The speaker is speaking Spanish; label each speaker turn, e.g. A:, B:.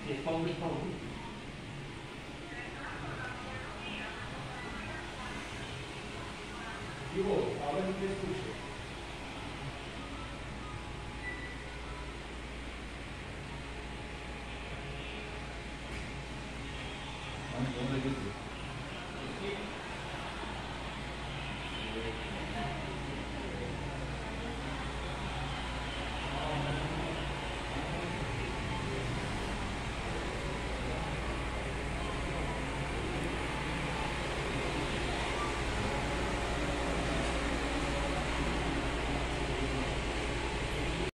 A: Responde, por favor. Digo, ahora no te escucho.
B: ¿Dónde dijiste?